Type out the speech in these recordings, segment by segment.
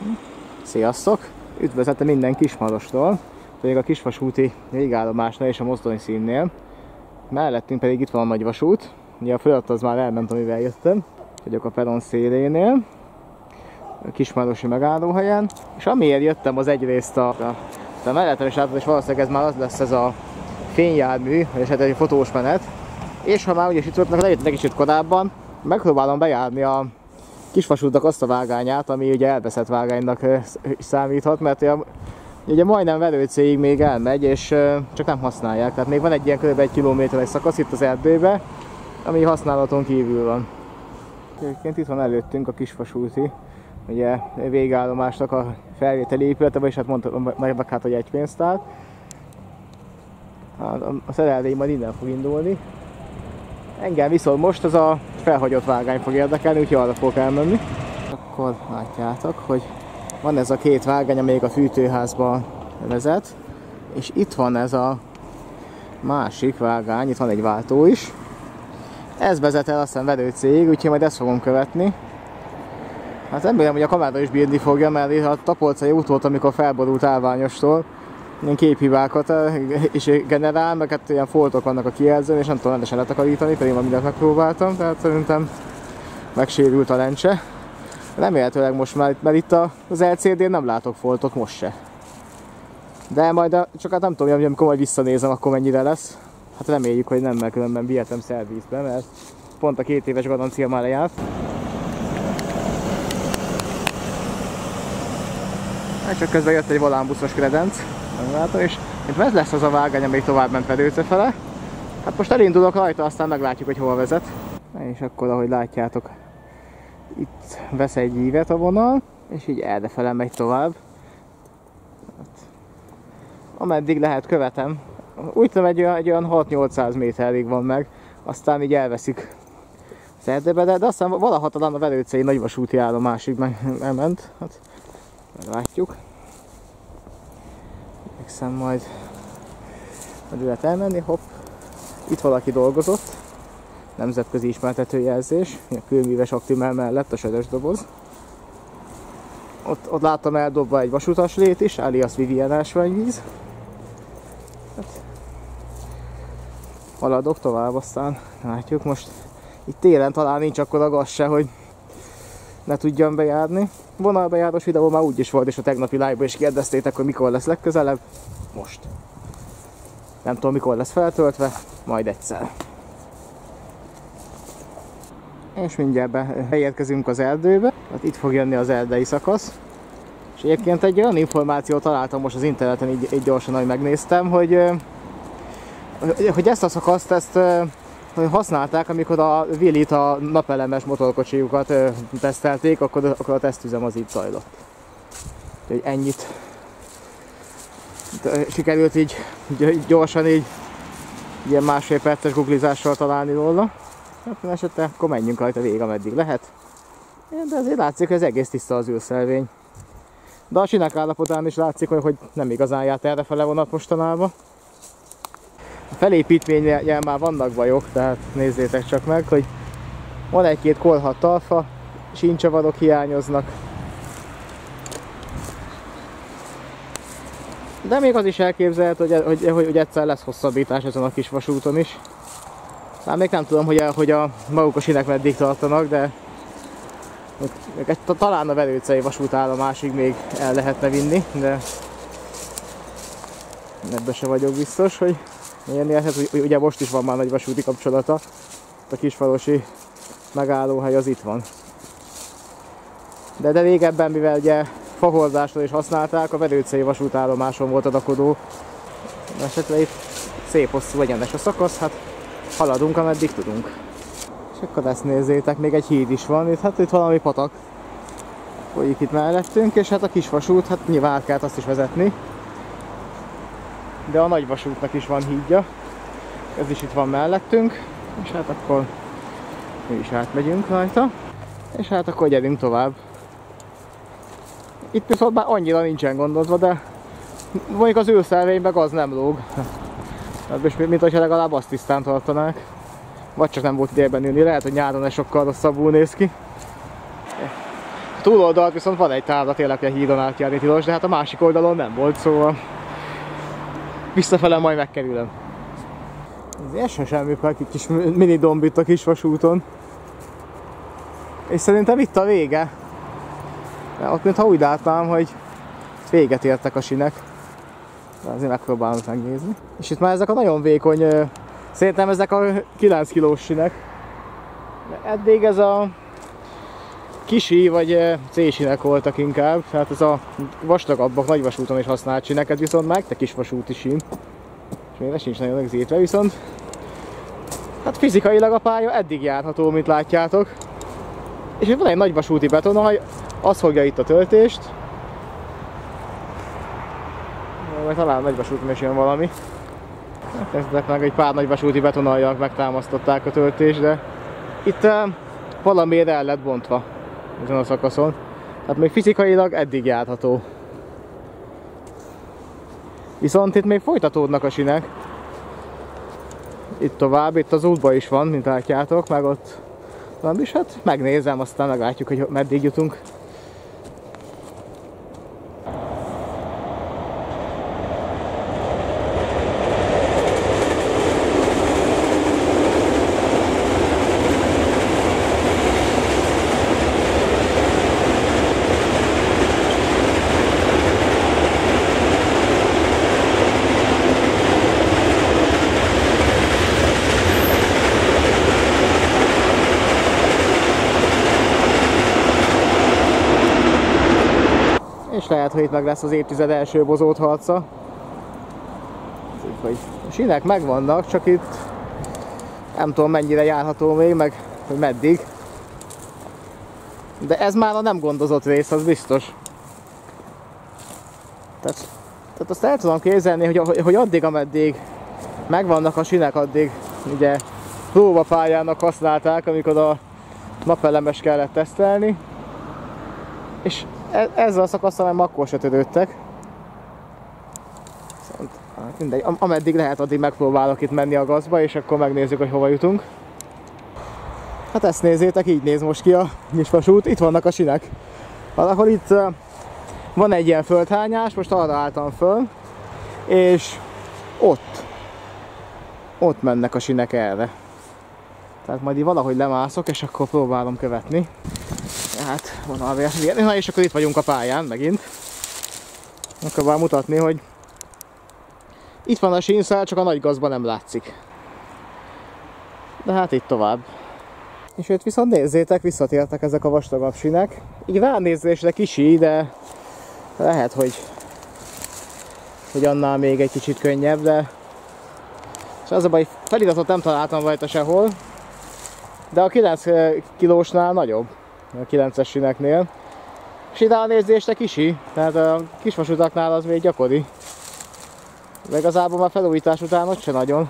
Sziasztok! Üdvözletem minden Kismarostól, pedig a kisvasúti végállomásnál és a mozdony színnél. Mellettünk pedig itt van a nagyvasút. Ugye a fölött az már elment, amivel jöttem. Vagyok a peron szélénél, a kismarosi megállóhelyen. És amiért jöttem, az egyrészt a mellettem is látod, és valószínűleg ez már az lesz, ez a fényjármű, vagy egy fotós menet. És ha már úgyis itt voltak, lejöttek is itt korábban, megpróbálom bejárni a kisvasútnak azt a vágányát, ami ugye elveszett vágánynak számíthat, mert ugye majdnem Verőcéig még elmegy, és csak nem használják. Tehát még van egy ilyen kb. 1 kilométeres szakasz itt az erdőbe, ami használaton kívül van. Egyébként itt van előttünk a kisvasúti ugye, végállomásnak a felvételi épülete, vagyis hát mondtam meg hát, hogy egy pénztár. A szerelvény majd innen fog indulni. Engem viszont most ez a felhagyott vágány fog érdekelni, úgyhogy arra fogok elmenni. Akkor látjátok, hogy van ez a két vágány, amelyik a fűtőházba vezet, és itt van ez a másik vágány, itt van egy váltó is. Ez vezet el aztán Verőcéig, úgyhogy majd ezt fogom követni. Hát remélem, hogy a kamera is bírni fogja, mert a Tapolcai út volt, amikor felborult állványostól. Ilyen képhibákat is generál, meg hát ilyen foltok vannak a kijelzőn, és nem tudom rendesen letakarítani, pedig ma mindent megpróbáltam, tehát szerintem megsérült a lencse. Remélhetőleg most már, mert itt az LCD-n nem látok foltot, most se. De majd csak hát nem tudom, hogy amikor majd visszanézem, akkor mennyire lesz. Hát reméljük, hogy nem, mert különben vihetem szervizbe, mert pont a 2 éves garancia már lejárt. Csak közben jött egy volánbuszos kredenc, nem látom, és itt ez lesz az a vágány, amelyik tovább ment Verőce fele. Hát most elindulok rajta, aztán meglátjuk, hogy hol vezet. És akkor, ahogy látjátok, itt vesz egy ívet a vonal, és így errefele megy tovább. Hát, ameddig lehet követem. Úgy tudom, egy olyan 6-800 méterig van meg, aztán így elveszik az erdőbe, de aztán valaha talán a Verőcei nagyvasúti állomásig ment. Hát, meglátjuk. Igyekszem majd lehet elmenni, hopp. Itt valaki dolgozott. Nemzetközi ismertetőjelzés, a kőműves Aktimel mellett a sörös doboz. Ott láttam eldobva egy vasutaslét is, alias Vivien ásványvíz. Hát, haladok tovább, aztán látjuk most. Itt télen talán nincs akkora gaz se, hogy ne tudjam bejárni. Vonalbejárós videó már úgyis volt, és a tegnapi live-ban is kérdeztétek, hogy mikor lesz legközelebb. Most. Nem tudom, mikor lesz feltöltve, majd egyszer. És mindjárt beérkezünk az erdőbe. Hát itt fog jönni az erdei szakasz. És egyébként egy olyan információt találtam most az interneten, így gyorsan, ahogy megnéztem, hogy ezt a szakaszt használták, amikor a Willit, a napelemes motorkocsijukat tesztelték, akkor a tesztüzem az itt zajlott. Úgyhogy ennyit sikerült így gyorsan így ilyen másfél perces googlizással találni róla. Hát esetleg akkor menjünk rajta végig, ameddig lehet. De azért látszik, hogy ez egész tiszta az űrszelvény. De a sinek állapotán is látszik, hogy nem igazán járt errefele vonat mostanában. A felépítményen már vannak bajok, tehát nézzétek csak meg, hogy van egy-két korhadt talfa, síncsavarok hiányoznak. De még az is elképzelhető, hogy egyszer lesz hosszabbítás ezen a kis vasúton is. Hát még nem tudom, hogy maguk a sinek meddig tartanak, de talán a Verőcei vasútállomásig még el lehetne vinni, de ebben se vagyok biztos, hogy ilyen lehet, hogy ugye most is van már nagy vasúti kapcsolata, a kisfalusi megállóhely az itt van. De régebben, mivel ugye fahordásra is használták, a Verőcei vasútállomáson volt adakodó. Esetleg itt szép hosszú egyenes a szakasz, hát haladunk, ameddig tudunk. És akkor ezt nézzétek, még egy híd is van, itt valami patak folyik itt mellettünk, és hát a kisvasút, hát nyilván át kellett azt is vezetni. De a nagyvasútnak is van hídja, ez is itt van mellettünk, és hát akkor mi is átmegyünk rajta, és hát akkor gyerünk tovább. Itt viszont már annyira nincsen gondozva, de mondjuk az űrszelvényben gaz nem lóg. Mint hogyha legalább azt tisztán tartanák. Vagy csak nem volt idejében ülni, lehet, hogy nyáron ez sokkal rosszabbul néz ki. túloldalt viszont van egy tábla tényleg, hogy a hídon átjárni tilos, de hát a másik oldalon nem volt, szóval visszafele majd megkerülöm. Ez se semmi, egy kis mini domb itt a kisvasúton. És szerintem itt a vége. De ott mintha úgy látnám, hogy véget értek a sinek. De azért megpróbálom megnézni. És itt már ezek a nagyon vékony, szerintem ezek a 9 kilós sinek. De eddig ez a kisi vagy C-sinek voltak inkább. Tehát ez a vastagabbak, nagyvasúton is használt sineket viszont meg, de kisvasúti sín. És még sincs nagyon rögzítve, viszont hát fizikailag a pálya eddig járható, mint látjátok. És itt van egy nagyvasúti betonalj, az fogja itt a töltést. Vagy talán nagyvasúton is jön valami. Kezdtek meg egy pár nagyvasúti betonaljal megtámasztották a töltést, de itt valamiért el lett bontva ezen a szakaszon. Tehát még fizikailag eddig járható. Viszont itt még folytatódnak a sinek. Itt tovább, itt az útban is van, mint látjátok, meg ott van is, hát megnézem, aztán meglátjuk, hogy meddig jutunk. És lehet, hogy itt meg lesz az évtized első bozót harca. Hogy a sinek megvannak, csak itt nem tudom mennyire járható még, meg hogy meddig. De ez már a nem gondozott rész, az biztos. Tehát azt el tudom képzelni, hogy addig, ameddig megvannak a sinek, addig ugye próbapályának használták, amikor a napelemes kellett tesztelni. És ezzel a szakaszsal nem akkor se törődtek. Mindegy, ameddig lehet, addig megpróbálok itt menni a gazba, és akkor megnézzük, hogy hova jutunk. Hát ezt nézzétek, így néz most ki a kisvasút, itt vannak a sinek. Valahol itt van egy ilyen földhányás, most arra álltam föl, és ott mennek a sinek erre. Tehát majd így valahogy lemászok, és akkor próbálom követni. Hát vonalvért. Na és akkor itt vagyunk a pályán megint. Akkor mutatni, hogy itt van a sínszál, csak a nagy gazban nem látszik. De hát itt tovább. És itt viszont nézzétek, visszatértek ezek a vastagabb sinek. Így ránézésre kisi, de lehet, hogy annál még egy kicsit könnyebb, de és az a baj, feliratot nem találtam rajta sehol, de a 9 kilósnál nagyobb. A 9-es sineknél. És ide a nézésre kisi, tehát a kisvasutaknál az még gyakori. De igazából már felújítás után ott se nagyon.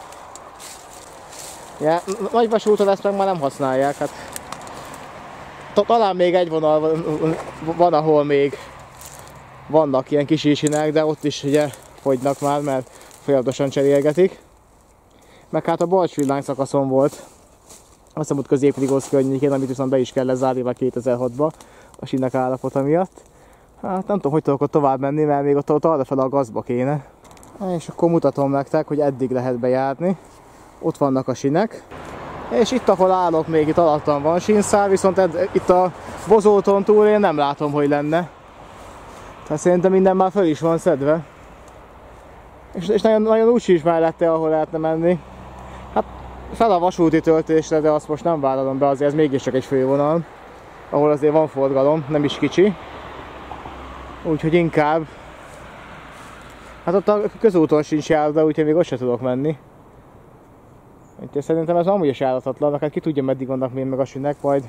Ja, nagyvasúton ezt meg már nem használják. Hát, talán még egy vonal van, ahol még vannak ilyen kis sinek, de ott is ugye fogynak már, mert folyamatosan cserélgetik. Meg hát a Balcs-Villány szakaszon volt. Azt hiszem, hogy Közép-Rigóz környékén, amit viszont be is kell lezárni már 2006-ba a sinek állapota miatt. Hát nem tudom, hogy tudok ott tovább menni, mert még ott arrafele a gazba kéne. És akkor mutatom nektek, hogy eddig lehet bejárni. Ott vannak a sinek. És itt, ahol állok, még itt alattam van sínszál, viszont itt a bozóton túl én nem látom, hogy lenne. Tehát szerintem minden már föl is van szedve. És nagyon úgy is mellette, ahol lehetne menni. Hát fel a vasúti töltésre, de azt most nem vállalom be, azért ez mégiscsak egy fővonal, ahol azért van forgalom, nem is kicsi. Úgyhogy inkább... Hát ott a közúton sincs járda, úgyhogy még ott sem tudok menni. Úgyhogy szerintem ez amúgy is járhatatlan, hát ki tudja, meddig vannak még meg a sinek, majd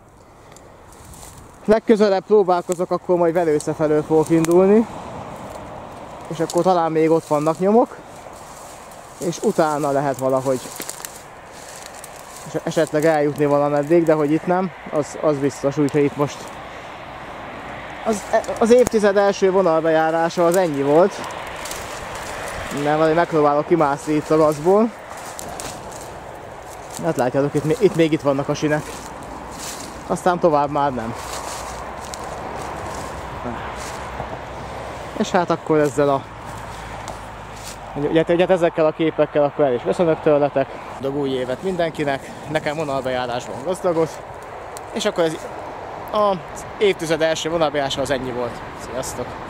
legközelebb próbálkozok, akkor majd Velősze felől fogok indulni. És akkor talán még ott vannak nyomok. És utána lehet valahogy esetleg eljutni valameddig, de hogy itt nem, az biztos, úgyhogy itt most az évtized első vonalbejárása az ennyi volt. Nem, majd megpróbálok kimászni itt a gazból. Hát látjátok, itt még itt vannak a sinek. Aztán tovább már nem. És hát akkor ezzel ugye ezekkel a képekkel akkor el is köszönök tőletek. Boldog új évet mindenkinek, nekem vonalbejárásban gazdagot. És akkor az évtized első vonalbejárása az ennyi volt. Sziasztok!